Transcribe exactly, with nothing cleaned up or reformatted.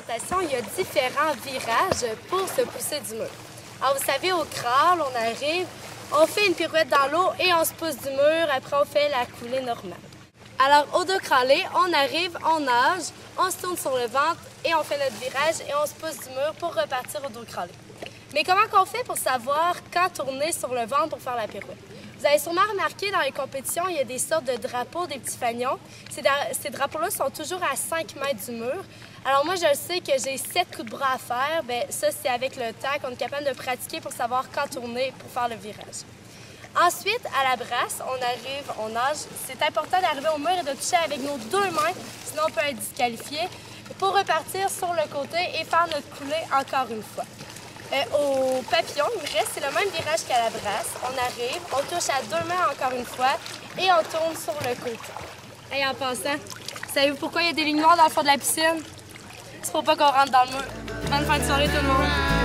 natation, il y a différents virages pour se pousser du mur. Alors, vous savez, au crawl, on arrive, on fait une pirouette dans l'eau et on se pousse du mur. Après, on fait la coulée normale. Alors, au dos crawlé, on arrive, on nage, on se tourne sur le ventre et on fait notre virage et on se pousse du mur pour repartir au dos crawlé. Mais comment qu'on fait pour savoir quand tourner sur le ventre pour faire la pirouette? Vous avez sûrement remarqué dans les compétitions, il y a des sortes de drapeaux, des petits fanions. Ces, ces drapeaux-là sont toujours à cinq mètres du mur. Alors moi, je sais que j'ai sept coups de bras à faire. Bien, ça, c'est avec le temps qu'on est capable de pratiquer pour savoir quand tourner pour faire le virage. Ensuite, à la brasse, on arrive, on nage. C'est important d'arriver au mur et de toucher avec nos deux mains, sinon on peut être disqualifié, pour repartir sur le côté et faire notre coulée encore une fois. Euh, au papillon, il me reste, c'est le même virage qu'à la brasse. On arrive, on touche à deux mains encore une fois et on tourne sur le côté. Et en passant, savez-vous pourquoi il y a des lignes noires dans le fond de la piscine? C'est pour pas qu'on rentre dans le mur. Bonne fin de soirée tout le monde!